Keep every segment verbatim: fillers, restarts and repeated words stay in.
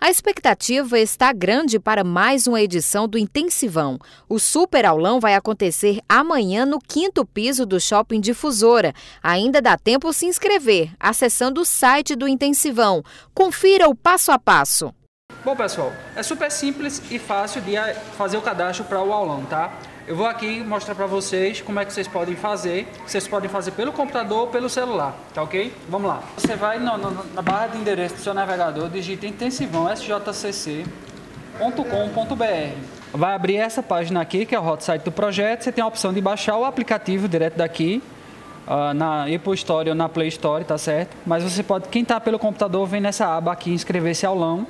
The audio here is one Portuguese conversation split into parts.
A expectativa está grande para mais uma edição do Intensivão. O Super Aulão vai acontecer amanhã no quinto piso do Shopping Difusora. Ainda dá tempo de se inscrever, acessando o site do Intensivão. Confira o passo a passo. Bom, pessoal, é super simples e fácil de fazer o cadastro para o aulão, tá? Eu vou aqui mostrar para vocês como é que vocês podem fazer. Vocês podem fazer pelo computador ou pelo celular, tá ok? Vamos lá. Você vai no, no, na barra de endereço do seu navegador, digita intensivão s j c c ponto com ponto b r. Vai abrir essa página aqui, que é o hot site do projeto. Você tem a opção de baixar o aplicativo direto daqui, uh, na Apple Store ou na Play Store, tá certo? Mas você pode, quem está pelo computador, vem nessa aba aqui, inscrever-se aulão.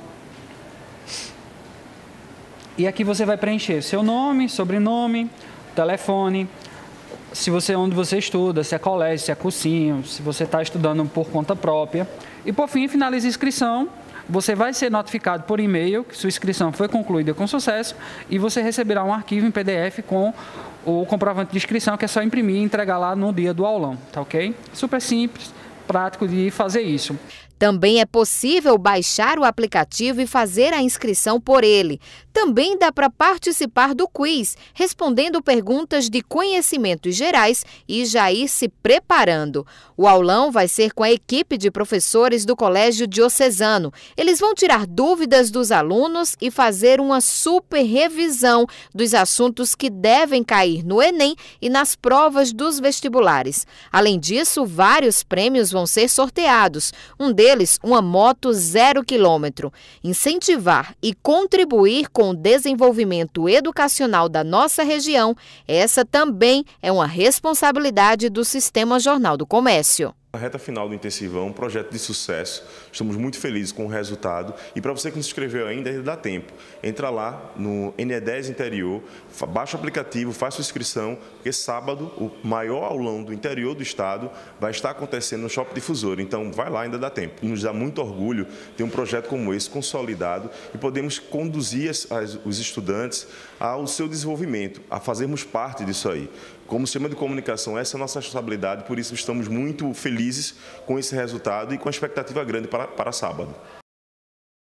E aqui você vai preencher seu nome, sobrenome, telefone, se você onde você estuda, se é colégio, se é cursinho, se você está estudando por conta própria. E por fim, finaliza a inscrição. Você vai ser notificado por e-mail que sua inscrição foi concluída com sucesso e você receberá um arquivo em P D F com o comprovante de inscrição, que é só imprimir e entregar lá no dia do aulão, tá ok? Super simples, prático de fazer isso. Também é possível baixar o aplicativo e fazer a inscrição por ele. Também dá para participar do quiz, respondendo perguntas de conhecimentos gerais e já ir se preparando. O aulão vai ser com a equipe de professores do Colégio Diocesano. Eles vão tirar dúvidas dos alunos e fazer uma super revisão dos assuntos que devem cair no Enem e nas provas dos vestibulares. Além disso, vários prêmios vão ser sorteados. Um deles, uma moto zero quilômetro. Incentivar e contribuir com o desenvolvimento educacional da nossa região, essa também é uma responsabilidade do Sistema Jornal do Comércio. A reta final do Intensivão, um projeto de sucesso, estamos muito felizes com o resultado e para você que não se inscreveu ainda, ainda dá tempo. Entra lá no N E dez Interior, baixa o aplicativo, faz sua inscrição, porque sábado o maior aulão do interior do estado vai estar acontecendo no Shopping Difusora, então vai lá, ainda dá tempo. Nos dá muito orgulho ter um projeto como esse consolidado e podemos conduzir as, as, os estudantes ao seu desenvolvimento, a fazermos parte disso aí. Como sistema de comunicação, essa é a nossa responsabilidade, por isso estamos muito felizes com esse resultado e com a expectativa grande para, para sábado.